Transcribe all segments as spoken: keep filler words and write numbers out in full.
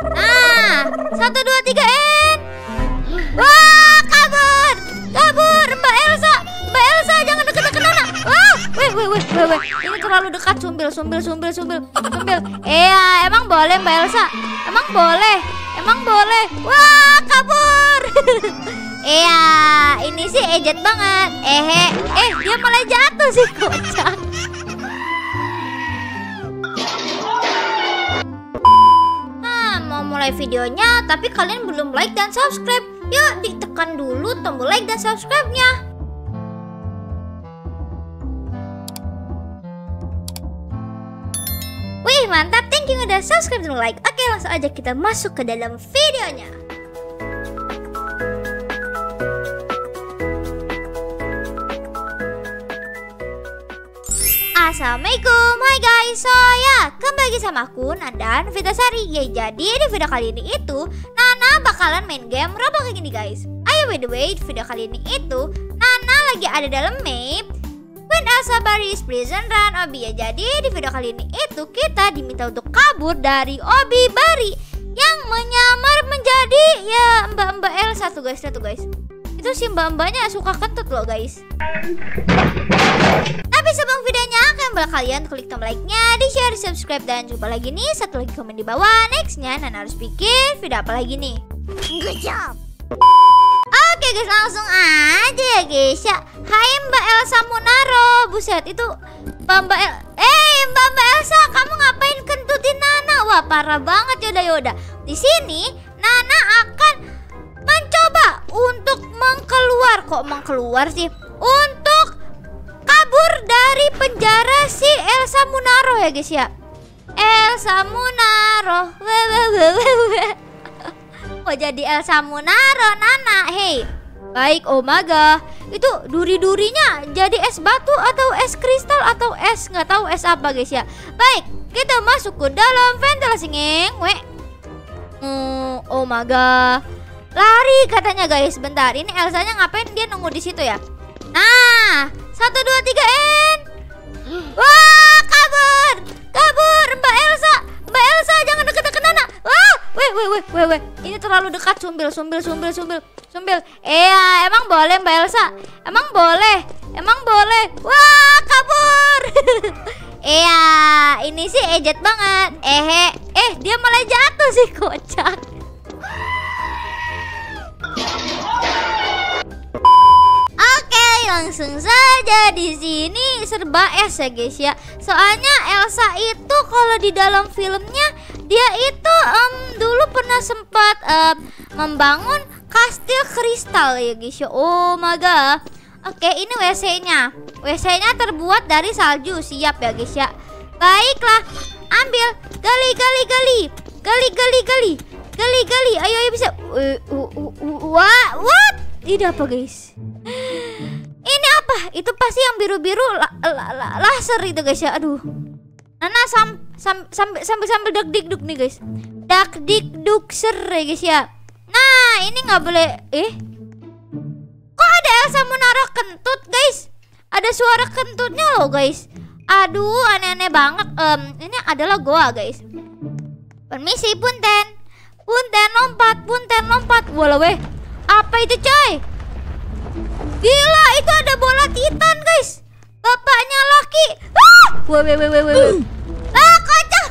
Nah, satu dua tiga en. Wah, kabur, kabur, Mbak Elsa, Mbak Elsa jangan deket-deket Nana. Wah, weh, weh, weh, weh, weh. Ini terlalu dekat, sumbil, sumbil, sumbil, sumbil, sumbil. Iya, emang boleh Mbak Elsa? Emang boleh, emang boleh. Wah, kabur. Iya, ini sih ejet banget. Eh, eh, dia malah jatuh sih, kocak. Nah, mau mulai videonya, tapi kalian belum like dan subscribe. Yuk, ditekan dulu tombol like dan subscribe-nya. Wih, mantap. Thank you udah subscribe dan like. Oke, langsung aja kita masuk ke dalam videonya. Assalamualaikum, hai guys, so ya kembali lagi sama aku Nanda Novitasari. Ya jadi di video kali ini itu Nana bakalan main game Roblox kayak gini guys. Ayo by the way, di video kali ini itu Nana lagi ada dalam map When Elsa Baris Prison Run Obi. Ya jadi di video kali ini itu kita diminta untuk kabur dari Obi Bari yang menyamar menjadi ya mbak-mbak Elsa tuh guys, tuh guys. Itu si mbak-mbaknya suka kentut loh guys. Tapi sebelum videonya, kalian boleh kalian klik tombol like-nya, di share, di subscribe, dan coba lagi nih satu lagi komen di bawah. Nextnya Nana harus bikin video apa lagi nih. Good job. Oke guys, langsung aja ya guys ya. Hai Mbak Elsa Munaro. Buset, itu Mbak Mbak El Eh Mbak Mbak Elsa, kamu ngapain kentutin Nana? Wah parah banget. Yaudah yaudah. Di sini Nana akan mencoba untuk mengkeluar. Kok mengkeluar sih? Untuk kabur dari penjara si Elsa Munaro ya guys ya. Elsa Munaro. Wewewewewe. Mau jadi Elsa Munaro Nana. Hey. Baik, oh maga. Itu duri-durinya jadi es batu atau es kristal atau es nggak tahu es apa guys ya. Baik, kita masuk ke dalam ventilasi ngeng. Weh. Hmm, oh maga. Lari katanya guys. Bentar, ini Elsanya ngapain dia nunggu di situ ya? Nah, satu dua tiga en. Wah, kabur, kabur, Mbak Elsa, Mbak Elsa jangan deket-deket Nana. Wah, weh, weh, weh, weh, weh. Ini terlalu dekat, sumbil, sumbil, sumbil, sumbil, sumbil. Iya, emang boleh Mbak Elsa? Emang boleh, emang boleh. Wah, kabur. Iya, ini sih ejet banget. Eh, eh, dia malah jatuh sih, kocak. Langsung saja di sini serba es ya guys ya. Soalnya Elsa itu kalau di dalam filmnya dia itu um, dulu pernah sempat um, membangun kastil kristal ya guys ya. Oh my god. Oke, ini W C-nya. W C-nya terbuat dari salju. Siap ya guys ya. Baiklah, ambil gali gali gali. Gali gali gali. Gali gali. Ayo ayo bisa. Uh, uh, uh, uh, wah, what? Ini apa guys? Ini apa? Itu pasti yang biru-biru la, la, la, laser itu guys ya. Aduh. Nana sam, sam, sambil sambil sambil dak dik duk nih guys. Dak dik duk ser ya guys ya. Nah, ini nggak boleh. Eh, kok ada Elsa Munaro kentut guys? Ada suara kentutnya loh guys. Aduh, aneh-aneh banget. Um, ini adalah goa guys. Permisi punten. Punten lompat, punten lompat. Walah weh. Apa itu coy? Gila, itu ada bola titan guys. Bapaknya Laki. Ah! Weh weh weh weh weh. Ah, kocak.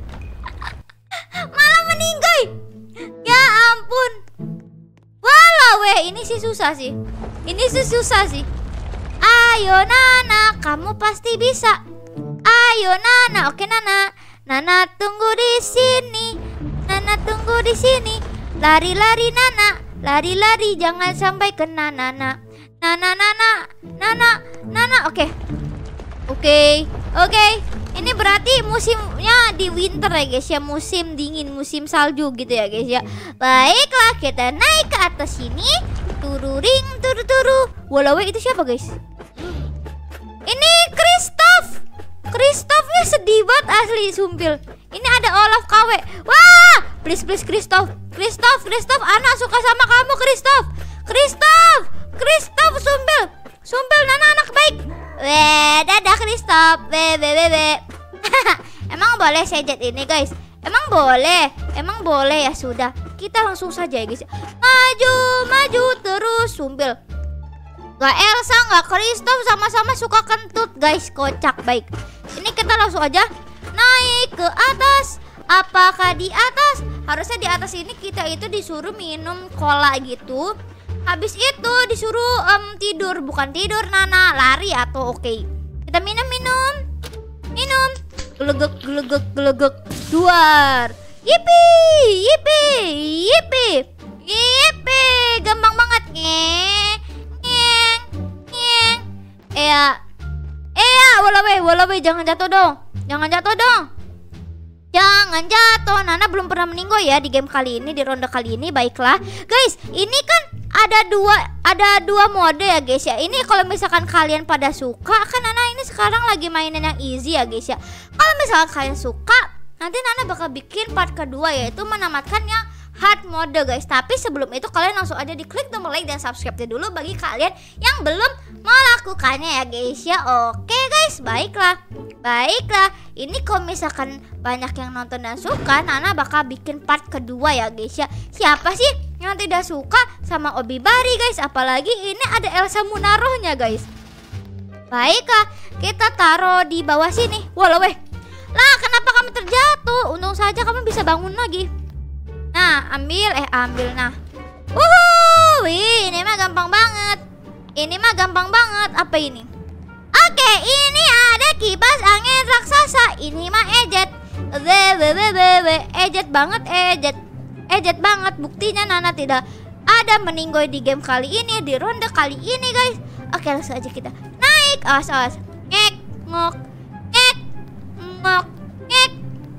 Malah meninggal. Ya ampun. Walah weh, ini sih susah sih. Ini sih susah sih. Ayo Nana, kamu pasti bisa. Ayo Nana, oke Nana. Nana tunggu di sini. Nana tunggu di sini. Lari-lari Nana. Lari-lari jangan sampai kena Nana. Nana, Nana, Nana, Nana, oke, okay. oke, okay. oke. Okay. Ini berarti musimnya di winter ya guys ya, musim dingin, musim salju gitu ya guys ya. Baiklah, kita naik ke atas sini, tururing, turu turu. Walau itu siapa guys? Ini Kristoff, Kristoffnya sedih banget asli sumpil. Ini ada Olaf K W. Wah, please please Kristoff, Kristoff, Kristoff, anak suka sama kamu Kristoff, Kristoff. Kristoff sumpil, sumpil Nana anak baik. Weh, dadah Kristoff. Weh, weh, weh, weh. Emang boleh sejet ini guys? Emang boleh? Emang boleh ya sudah. Kita langsung saja ya guys. Maju, maju terus sumbil. Gak Elsa, gak Kristof, sama-sama suka kentut guys. Kocak. Baik, ini kita langsung aja naik ke atas. Apakah di atas? Harusnya di atas ini kita itu disuruh minum cola gitu. Habis itu disuruh um, tidur. Bukan tidur Nana, lari atau oke okay. Kita minum-minum. Minum. Gelegek, gelegek, gelegek. Duar. Yipi, yipi, yipi, yipi. Gampang banget. Ngeng, ngeng, ngeng. Eya, eya, walawe, walawe, jangan jatuh dong. Jangan jatuh dong. Jangan jatuh. Nana belum pernah meninggoy ya di game kali ini, di ronde kali ini. Baiklah, guys. Ini kan ada dua, ada dua mode ya guys ya. Ini kalau misalkan kalian pada suka, kan Nana ini sekarang lagi mainin yang easy ya guys ya. Kalau misalkan kalian suka, nanti Nana bakal bikin part kedua, yaitu menamatkan yang hard mode guys. Tapi sebelum itu kalian langsung aja diklik tombol like dan subscribe dulu bagi kalian yang belum melakukannya ya guys ya. Oke guys, baiklah. Baiklah, ini kalau misalkan banyak yang nonton dan suka, Nana bakal bikin part kedua ya guys ya. Siapa sih yang tidak suka sama Obibari guys? Apalagi ini ada Elsa Munarohnya guys. Baiklah, kita taruh di bawah sini. Walau weh. Lah, kenapa kamu terjatuh? Untung saja kamu bisa bangun lagi. Nah, ambil, eh ambil, nah. Wuhuu, wih, ini mah gampang banget. Ini mah gampang banget. Apa ini? Oke, ini ada kipas angin raksasa. Ini mah ejet. Wewewewewe, ejet banget, ejet. Ejet banget. Buktinya Nana tidak ada meninggoy di game kali ini, di ronde kali ini guys. Oke, langsung aja kita naik. Awas, awas. Ngek, ngok, ngek, ngok, ngek.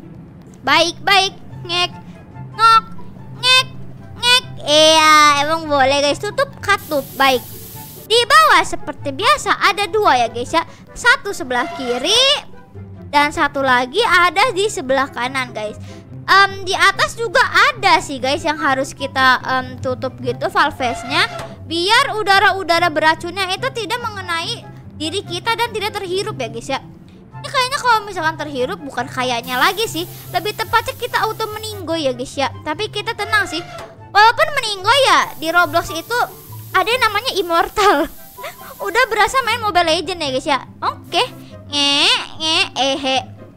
Baik, baik. Ngek, ngok, ngek, ngek. Iya, emang boleh guys. Tutup, katup. Baik. Di bawah seperti biasa ada dua ya guys ya. Satu sebelah kiri dan satu lagi ada di sebelah kanan guys. um, Di atas juga ada sih guys yang harus kita um, tutup gitu valve-nya, biar udara-udara beracunnya itu tidak mengenai diri kita dan tidak terhirup ya guys ya. Ini kayaknya kalau misalkan terhirup, bukan kayaknya lagi sih, lebih tepatnya kita auto meninggoy ya guys ya. Tapi kita tenang sih, walaupun meninggoy ya di Roblox itu ada yang namanya immortal. Udah berasa main Mobile Legends ya guys ya. Oke. Nge, nge, ehe.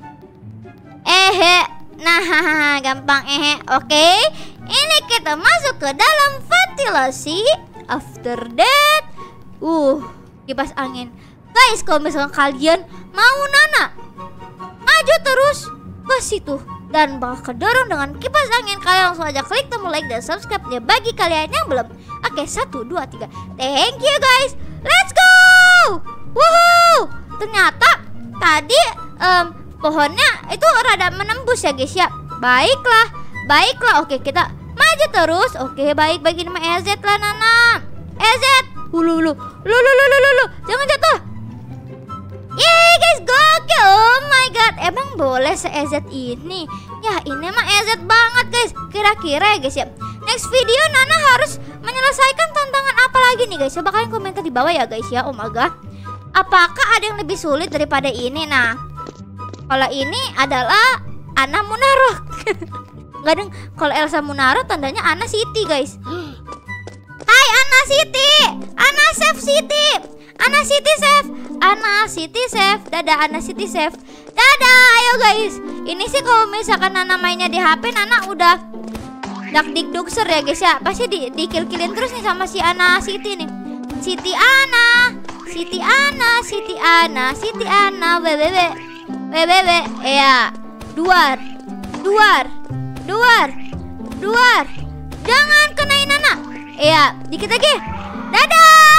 Ehe. Nah, gampang ehe. Oke. Ini kita masuk ke dalam ventilasi. After that, uh, kipas angin. Guys, kalau misalkan kalian mau Nana maju terus ke situ dan bakal kedorong dengan kipas angin, kalian langsung aja klik tombol like dan subscribe-nya bagi kalian yang belum. Oke, satu, dua, tiga. Thank you guys. Let's go. Woohoo. Ternyata tadi um, pohonnya itu rada menembus ya guys ya. Baiklah. Baiklah. Oke, kita maju terus. Oke, baik. Baik, ini mah E Z lah Nana. E Z. Hulu, hulu. Lu, lu, lu, lu, lu, lu. Jangan jatuh. Yeay guys, gokil. Oh my god. Emang boleh se-E Z ini? Ya, ini mah E Z banget guys. Kira-kira ya guys ya, next video Nana harus menyelesaikan tantangan apa lagi nih guys? Coba kalian komentar di bawah ya guys ya. Oh my god, apakah ada yang lebih sulit daripada ini? Nah, kalau ini adalah Ana Munaroh. Enggak deng, kalau Elsa Munaroh tandanya Ana Siti guys. Hai Ana Siti, Ana Save Siti, Ana Siti Save, Ana Siti Save. Dadah Ana Siti Save. Dadah, ayo guys. Ini sih kalau misalkan Nana mainnya di H P, Nana udah dak dik dukser ya guys ya. Pasti di dikil-kilin terus nih sama si Ana Siti nih. Siti Ana, Siti Ana, Siti Ana, Siti Ana, www, www, ya, duar, duar, duar, duar. Jangan kenain Nana. Iya, dikit lagi. Dadah.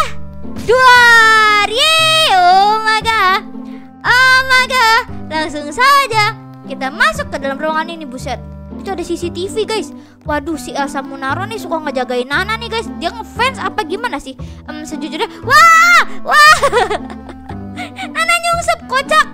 Duar. Yeay. Oh my god. Oh my god. Langsung saja kita masuk ke dalam ruangan ini. Buset, itu ada C C T V guys. Waduh, si Elsa Munaroh nih suka ngejagain Nana nih guys. Dia ngefans apa gimana sih? Um, sejujurnya, wah, wah. Nana nyungsep, kocak.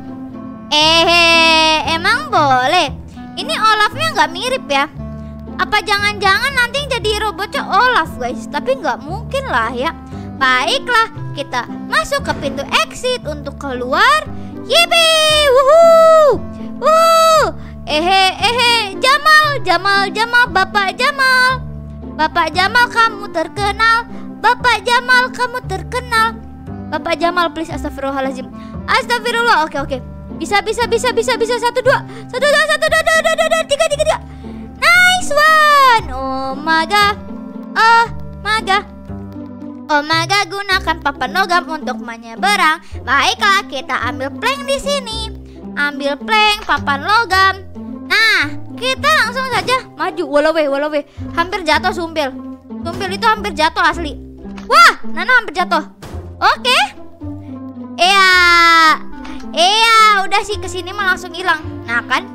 Eh, emang boleh? Ini Olafnya nggak mirip ya? Apa jangan-jangan nanti jadi robotnya Olaf guys? Tapi nggak mungkin lah ya. Baiklah, kita masuk ke pintu exit untuk keluar. Yippee, wuhuu, wuhuu. Ehe, ehe, Jamal, Jamal, Jamal, Bapak Jamal. Bapak Jamal kamu terkenal. Bapak Jamal kamu terkenal. Bapak Jamal please, astagfirullahaladzim. Astagfirullah, oke oke. Bisa, bisa, bisa, bisa, bisa. Satu, dua. Satu, dua, satu, dua, dua, dua, dua, dua. Tiga, tiga, tiga. Nice one. Oh my god. Oh my god. Oh my god, gunakan papan logam untuk menyeberang. Baiklah, kita ambil plank di sini. Ambil plank, papan logam. Nah, kita langsung saja maju. Walawe, walawe. Hampir jatuh sumpil. Sumpil itu hampir jatuh asli. Wah, Nana hampir jatuh. Oke. Iya. Iya, udah sih kesini mah langsung hilang. Nah kan.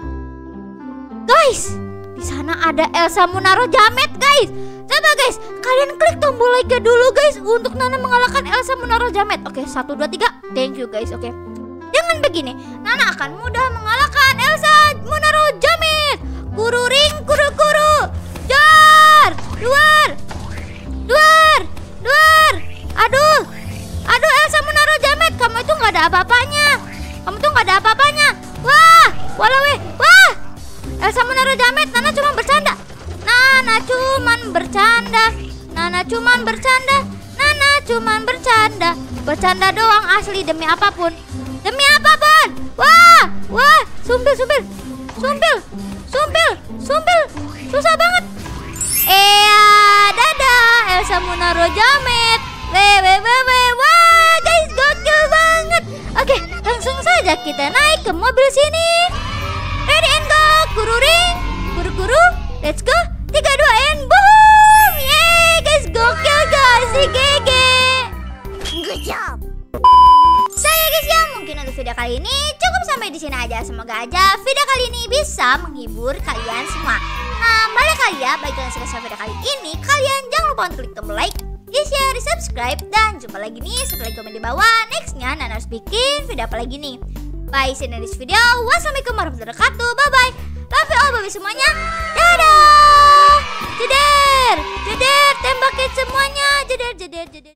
Guys, di sana ada Elsa Munaro Jamet, guys. Coba guys, kalian klik tombol like dulu guys untuk Nana mengalahkan Elsa Munaro Jamet. Oke, satu, dua, tiga. Thank you guys, oke. Dengan begini, Nana akan mudah mengalahkan Elsa Munaro Jamet. Kuru ring, kuru kuru. Jar, luar. Luar, luar. Aduh. Aduh Elsa Munaro Jamet, kamu itu nggak ada apa-apanya. Kamu tuh nggak ada apa-apanya. Wah, walawe. Wah. Elsa Munaro Jamet, Nana cuma bercanda. Nana cuman bercanda. Nana cuman bercanda. Nana cuman bercanda. Bercanda doang asli, demi apapun. Demi apapun. Wah, wah, sumpil, sumpil. Sumpil, sumpil, sumpil. Susah banget. Eh, dadah Elsa Munaro Jamet. Weh, weh, weh, weh. Wah, guys, gokil banget. Oke, langsung saja kita naik ke mobil sini. Ready and go. Kuru ring, kuru kuru. Let's go. Tiga, dua, and boom. Yeay, guys, gokil guys. G G. Good job. Saya guys ya, mungkin untuk video kali ini cukup sampai di sini aja. Semoga aja video kali ini bisa menghibur kalian semua. Nah, balik kali ya, bagi kalian yang suka video kali ini, kalian jangan lupa untuk klik tombol like, di share, di subscribe, dan jumpa lagi nih setelah komen di bawah. Nextnya Nana harus bikin video apa lagi nih. Bye, see you in this video. Wassalamualaikum warahmatullahi wabarakatuh. Bye bye. Love you all, bye semuanya. Dadah. Jeder, jeder, tembakin semuanya. Jeder, jeder, jeder.